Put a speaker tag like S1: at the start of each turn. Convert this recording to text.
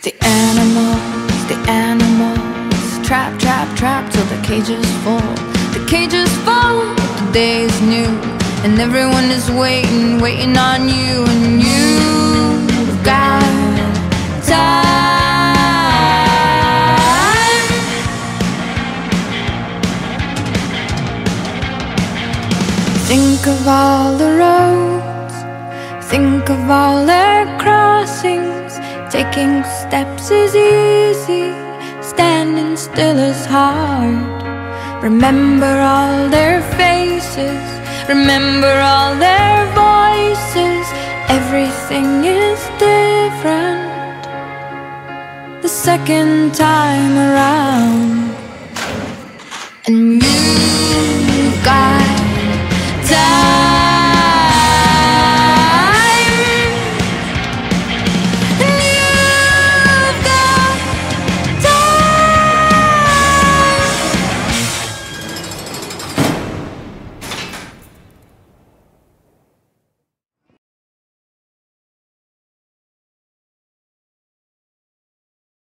S1: The animals, trap, trap, trap till the cages full. The cages full, the day is new, and everyone is waiting, waiting on you. And you've got time. Think of all the roads, think of all their crossings. Taking steps is easy, standing still is hard. Remember all their faces, remember all their voices. Everything is different the second time around.